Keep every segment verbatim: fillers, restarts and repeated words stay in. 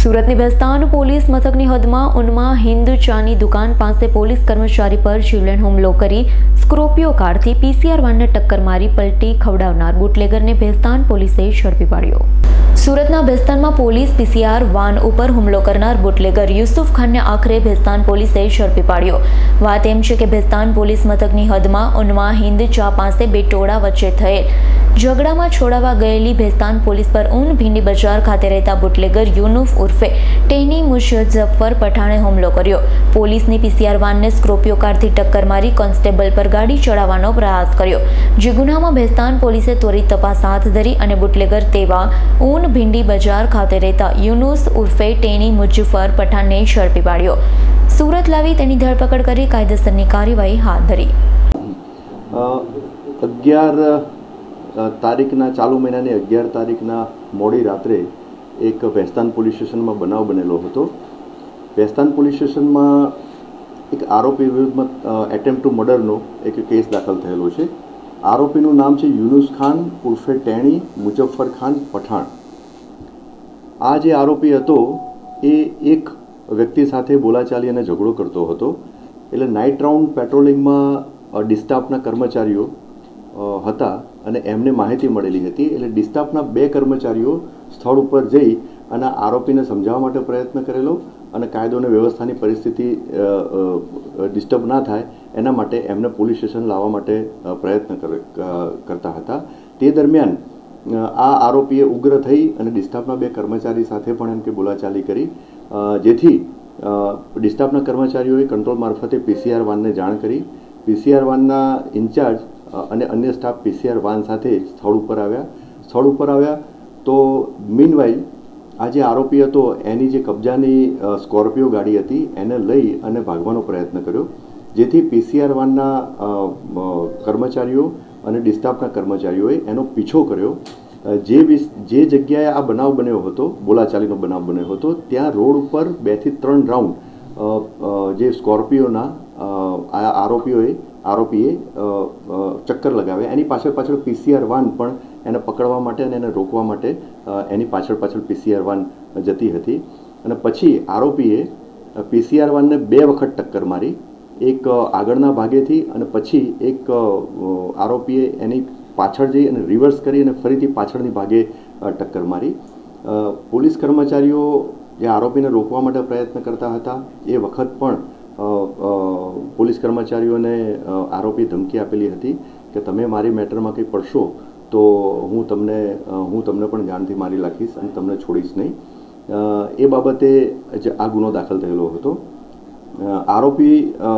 સુરતની ભેસ્તાન પોલીસ મથકની હદમાં ઉનમાં હિન્દ ચાની દુકાન પાસે પોલીસ કર્મચારી પર જીવલેણ હુમલો કરી સ્કોર્પિયો કારથી પીસીઆર વાનને ટક્કર મારી પલટી ખવડાવનાર બુટલેગરને ભેસ્તાન પોલીસે ઝડપી પાડ્યો। સુરતના ભેસ્તાનમાં પોલીસ પીસીઆર વાન ઉપર હુમલો કરનાર બુટલેગર યુસુફ ખાનને આખરે ભેસ્તાન પોલીસે ઝડપી પાડ્યો। વાત એમ છે કે ભેસ્તાન પોલીસ મથકની હદમાં ઉનમાં હિન્દ ચા પાસે બે ટોળા વચ્ચે થયેલ ઝઘડામાં છોડાવા ગયેલી ભેસ્તાન પોલીસ પર ઊન ભીંડી બજાર ખાતે રહેતા બુટલેગર યુનુફ ઉર્ફે ટેની મુઝફ્ફર પઠાણે હુમલો કર્યો। પોલીસની પીસીઆર વાનને સ્કોર્પિયો કારથી ટક્કર મારી કોન્સ્ટેબલ પર ગાડી ચડાવવાનો પ્રયાસ કર્યો, જે ગુનામાં ભેસ્તાન પોલીસે ત્વરિત તપાસ હાથ ધરી અને બુટલેગર તેવા ઊન ભીંડી બજાર ખાતે રહેતા યુનુસ ઉર્ફે ટેની મુઝફ્ફર પઠાણને ઝડપી પાડ્યો। સુરત લાવી તેની ધરપકડ કરી કાયદેસરની કાર્યવાહી હાથ ધરી। અગિયાર તારીખના ચાલુ મહિનાની અગિયાર તારીખના મોડી રાત્રે એક ભેસ્તાન પોલીસ સ્ટેશનમાં બનાવ બનેલો હતો। ભેસ્તાન પોલીસ સ્ટેશનમાં એક આરોપી વિરુદ્ધમાં એટેમ્પ્ટ ટુ મર્ડરનો એક કેસ દાખલ થયેલો છે। આરોપીનું નામ છે યુનુસ ખાન ઉર્ફે ટેણી મુઝફ્ફર ખાન પઠાણ। આ જે આરોપી હતો એ એક વ્યક્તિ સાથે બોલાચાલી અને ઝઘડો કરતો હતો, એટલે નાઇટ રાઉન્ડ પેટ્રોલિંગમાં ડિસ્ટાફના કર્મચારીઓ હતા અને એમને માહિતી મળેલી હતી, એટલે ડિસ્ટાફના બે કર્મચારીઓ સ્થળ ઉપર જઈ અને આરોપીને સમજાવવા માટે પ્રયત્ન કરેલો અને કાયદો અને વ્યવસ્થાની પરિસ્થિતિ ડિસ્ટર્બ ના થાય એના માટે એમને પોલીસ સ્ટેશન લાવવા માટે પ્રયત્ન કરતા હતા। તે દરમિયાન આ આરોપીએ ઉગ્ર થઈ અને ડિસ્ટાફના બે કર્મચારી સાથે પણ એમ કે બોલાચાલી કરી, જેથી ડિસ્ટાફના કર્મચારીઓએ કંટ્રોલ મારફતે પીસીઆર વાનને જાણ કરી। પીસીઆર વાનના ઇન્ચાર્જ અને અન્ય સ્ટાફ પીસીઆર વાન સાથે સ્થળ ઉપર આવ્યા સ્થળ ઉપર આવ્યા તો મીનવાઇલ આ જે આરોપી હતો એની જે કબજાની સ્કોર્પિયો ગાડી હતી એને લઈ અને ભાગવાનો પ્રયત્ન કર્યો, જેથી પીસીઆર વાનના કર્મચારીઓ અને ડિસ્ટાફના કર્મચારીઓએ એનો પીછો કર્યો। જે જે જગ્યાએ આ બનાવ બન્યો હતો, બોલાચાલીનો બનાવ બન્યો હતો, ત્યાં રોડ ઉપર બેથી ત્રણ રાઉન્ડ જે સ્કોર્પિયોના આ આરોપીઓએ આરોપીએ ચક્કર લગાવ્યા। એની પાછળ પાછળ પીસીઆર વાન પણ એને પકડવા માટે અને એને રોકવા માટે એની પાછળ પાછળ પીસીઆર વાન જતી હતી અને પછી આરોપીએ પીસીઆર વાનને બે વખત ટક્કર મારી, એક આગળના ભાગેથી અને પછી એક આરોપીએ એની પાછળ જઈ અને રિવર્સ કરી અને ફરીથી પાછળની ભાગે ટક્કર મારી। પોલીસ કર્મચારીઓ જે આરોપીને રોકવા માટે પ્રયત્ન કરતા હતા એ વખત પણ પોલીસ કર્મચારીઓને આરોપી ધમકી આપેલી હતી કે તમે મારી મેટરમાં કંઈ પડશો તો હું તમને હું તમને પણ જાનથી મારી નાખીશ અને તમને છોડીશ નહીં। એ બાબતે જ આ ગુનો દાખલ થયેલો હતો। આરોપી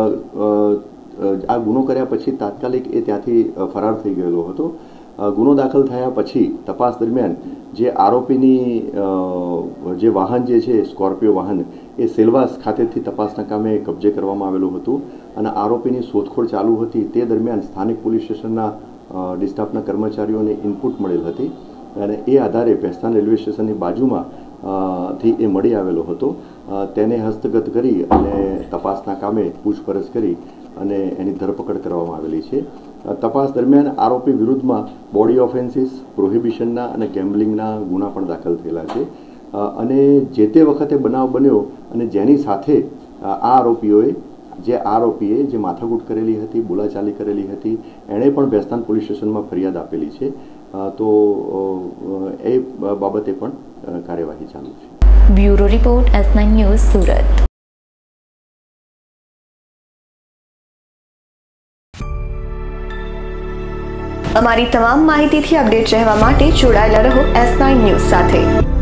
આ ગુનો કર્યા પછી તાત્કાલિક એ ત્યાંથી ફરાર થઈ ગયેલો હતો। ગુનો દાખલ થયા પછી તપાસ દરમિયાન જે આરોપીની જે વાહન જે છે સ્કોર્પિયો વાહન એ સેલવાસ ખાતેથી તપાસના કામે કબજે કરવામાં આવેલું હતું અને આરોપીની શોધખોળ ચાલુ હતી। તે દરમિયાન સ્થાનિક પોલીસ સ્ટેશનના ડિસ્ટાફના કર્મચારીઓને ઇનપુટ મળેલ હતી અને એ આધારે ભેસ્તાન રેલવે સ્ટેશનની બાજુમાં થી એ મળી આવેલો હતો। તેને હસ્તગત કરી અને તપાસના કામે પૂછપરછ કરી અને એની ધરપકડ કરવામાં આવેલી છે। તપાસ દરમિયાન આરોપી વિરુદ્ધમાં બોડી ઓફેન્સીસ, પ્રોહિબિશનના અને ગેમ્બલિંગના ગુના પણ દાખલ થયેલા છે અને જે તે વખતે બનાવ બન્યો અને જેની સાથે આ આરોપીઓએ જે આરોપીએ જે માથાકૂટ કરેલી હતી, બોલાચાલી કરેલી હતી, એણે પણ ભેસ્તાન પોલીસ સ્ટેશનમાં ફરિયાદ આપેલી છે, તો એ બાબતે પણ કાર્યવાહી ચાલુ છે। Bureau report S nine news Surat. અમારી તમામ માહિતીથી અપડેટ રહેવા માટે જોડાયેલા રહો એસ નાઇન ન્યૂઝ સાથે।